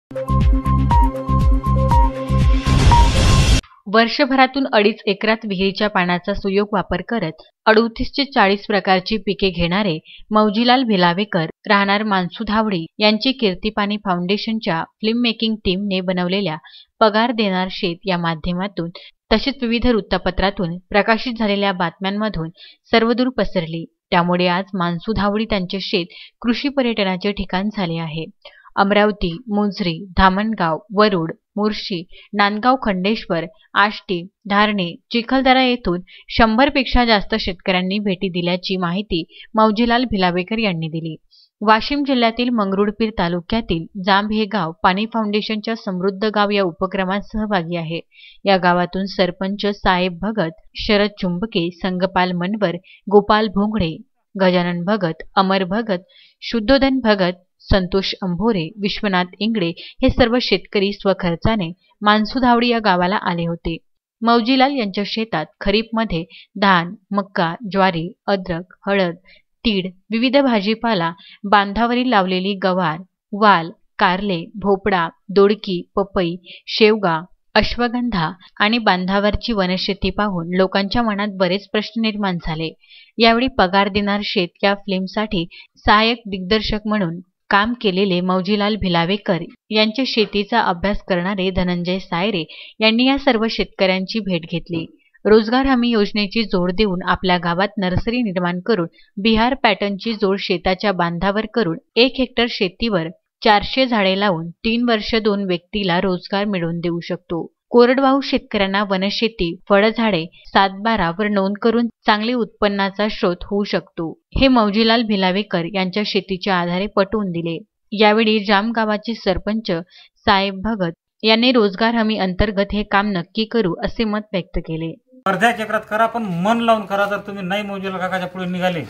वर्षभरातून 2.5 एकरात विहिरीच्या पाण्याचा सुयोग वापर करत 38 ते 40 प्रकारची पिके घेणारे मौजीलाल भिलावेकर राहणार मानसुधावडी यांची कीर्तिपानी फाउंडेशनच्या फिल्म मेकिंग टीमने बनवलेल्या पगार देणार शेत या माध्यमातून तसेच विविध वृत्तपत्रातून प्रकाशित झालेल्या बातम्यांमधून सर्वदूर पसरली। त्यामुळे आज मानसुधावडी त्यांचे शेत कृषी पर्यटनाचे ठिकाण झाले आहे। अमरावती, मुजरी, धामणगाव, वरुड, मुर्शी, नांदगाव, खंडेश्वर, आष्टी, धारणे, चिखलदरा येथून 100 पेक्षा जास्त शेतकऱ्यांनी भेटी दिल्याची माहिती मौजीलाल भिलावेकर यांनी दिली। वाशिम जिल्ह्यातील मंगरुळपीर तालुक्यातील जांब हे गाव पाणी फाउंडेशनच्या समृद्ध गाव या उपक्रमात सहभागी आहे। या गावातून सरपंच साहेब भगत, शरद चुंबके, संगपाल मनवर, गोपाल भोंगडे, गजानन भगत, अमर भगत, शुद्धोधन भगत, संतोष अंभोरे, विश्वनाथ इंगडे हे सर्व शेतकरी स्वखर्चाने मानसुधावडी या गावाला आले होते। मौजीलाल यांच्या शेतात खरीपमध्ये धान, मक्का, ज्वारी, अद्रक, हळद, तीळ, विविध भाजीपाला, बांधावरील लावलेली गवार, वाल, कारले, भोपळा, दोडकी, पपई, शेवगा, अश्वगंधा आणि बांधावरची वनशेती पाहून लोकांच्या मनात बरेच प्रश्न निर्माण झाले। यावेळी पगार देणार शेत या फिल्मसाठी सहाय्यक दिग्दर्शक म्हणून काम केलेले मौजीलाल भिलावेकर यांच्या शेतीचा अभ्यास करणारे धनंजय सायरे यांनी या सर्व शेतकऱ्यांची भेट घेतली। रोजगार हमी योजनेची जोड देऊन आपल्या गावात नर्सरी निर्माण करून बिहार पॅटर्नची जोड शेताच्या बांधावर करून 1 हेक्टर शेतीवर 400 झाडे लावून 3 वर्ष 2 व्यक्तीला रोजगार मिळवून देऊ शकतो। कोरडवाहू शेतकऱ्यांना वनशेती, फळझाडे 7/12 वर नोंद करून चांगले उत्पन्नाचा स्रोत होऊ शकतो, हे मौजीलाल भिलावेकर यांच्या शेतीच्या आधारे पटवून दिले। यावेळी जाम गावाचे सरपंच साहेब भगत यांनी रोजगार हमी अंतर्गत हे काम नक्की करू असे मत व्यक्त केले। अर्ध्या चक्रात करा, पण मन लावून करा। जर तुम्ही नाही मौजीलाल काकाच्या पुढे निघाले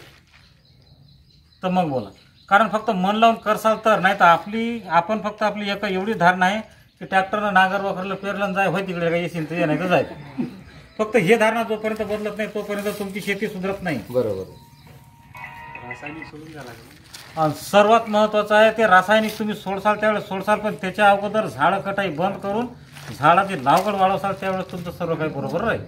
तर मग बोला, कारण फक्त मन लावून करसाल तर, नाही तर आपण फक्त आपली एक एवढी धारणा आहे की ट्रॅक्टरनं नांगर वखरलं, पेरलं, जाय होय तिकडे काही येशील ते नाही तर जाय। फक्त हे धारणा जोपर्यंत बदलत नाही तोपर्यंत तुमची शेती सुधारत नाही। बरोबर। रासायनिक सोडून द्यायला सर्वात महत्वाचं आहे ते रासायनिक तुम्ही सोडसाल त्यावेळेस सोडसाल, पण त्याच्या अगोदर झाड कटाई बंद करून झाडाची लागवड वाढवसाल त्यावेळेस तुमचं सर्व काही बरोबर राहील।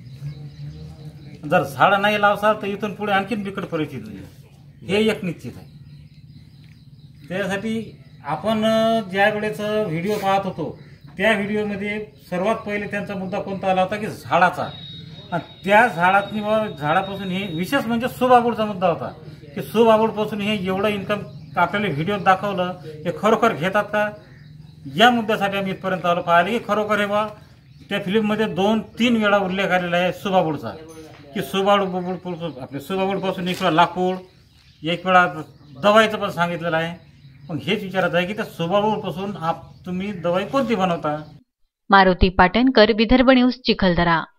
जर झाड नाही लावसाल तर इथून पुढे आणखीन बिकट परिस्थिती होईल, हे एक निश्चित आहे। त्यासाठी आपण ज्या वेळेस व्हिडिओ पाहत होतो त्या व्हिडिओमध्ये सर्वात पहिले त्यांचा मुद्दा कोणता आला होता की झाडाचा, त्या झाडापासून हे विशेष म्हणजे सुबाबूडचा मुद्दा होता की सुबाबूडपासून हे एवढं इन्कम आपल्याला व्हिडिओ दाखवलं, हे खरोखर घेतात का, या मुद्द्यासाठी आम्ही इथपर्यंत आलो। पाहिले की खरोखर हे बा त्या फिल्ममध्ये 2-3 वेळा उल्लेख आलेला आहे सुबाबूडचा, की सुबाबूडपासून 1 वेळा लाकूड, 1 वेळा दवाईचं पण सांगितलेलं आहे। पण हेच विचारायचं आहे की त्या सुबाबूडपासून तुम्ही दवाई कोणती बनवता। मारुती पाटणकर, विदर्भ न्यूज, चिखलदरा।